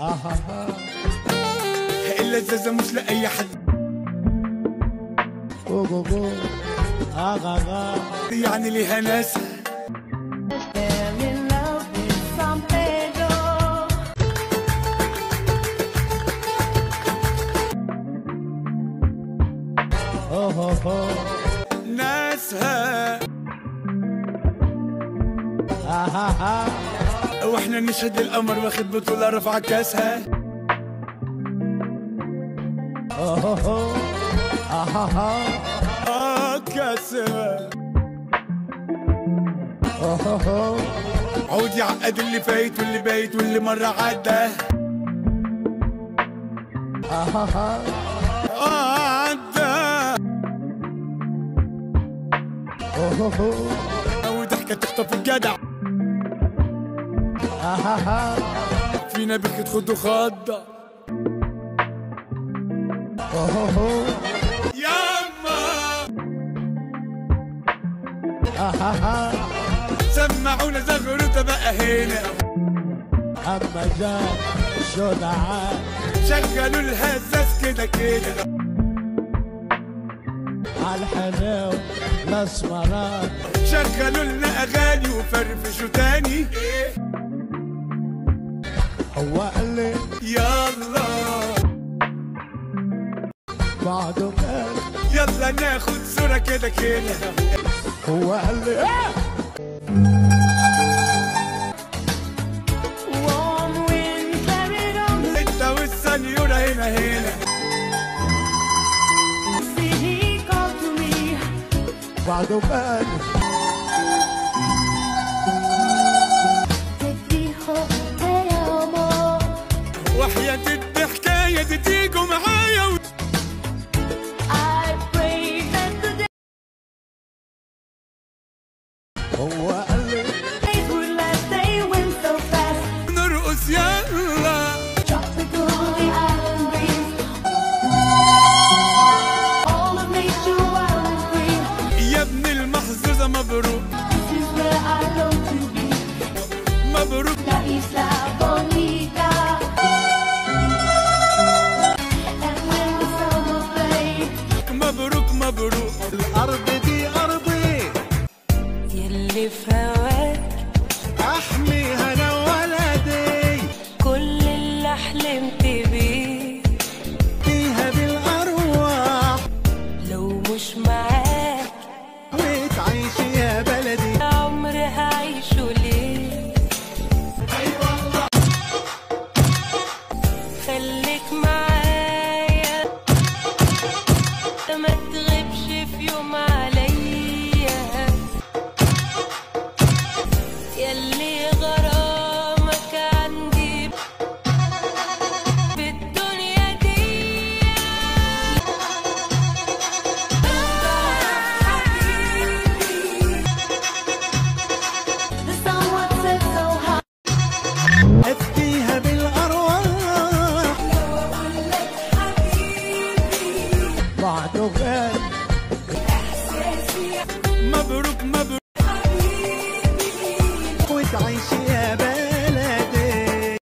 اللذاذة مش لأي حد، يعني ليها ناسها. ناسها واحنا نشهد القمر واخد بطولة رفع كاسها. كاسها عود يعقد اللي فايت واللي بايت واللي مرة عدى. وضحكة تخطف الجدع. فينا بك تخد خضة. ياما سمعونا زغروطة بقى هنا. اما جاب شو دعاء شغلوا الهزاز كده كده عالحلاوة الاسمرات. شغلوا لنا اغاني وفرفشوا تاني. هو قال لي يلا بعده قال يلا ناخد صورة كده كده. هو قال لي انت والسنيورة هنا هنا. بعده قال وحياة الحكاية دي تيجوا معايا. هو قال لي نرقص يلا. يا ابن المحظوظة مبروك مبروك. مبروك مبروك. الأرض دي أرضي يلي في هواك أحميها أنا ولدي. كل اللي حلمت بيه فيها بالأرواح لو مش معاك وتعيش يا بلدي. عمري هعيشه ليه؟ خليك معايا ما تغيبش في يوم عليا. يلي غرامك عندي بالدنيا دي. أديها بالأرواح بعده قال مبروك مبروك.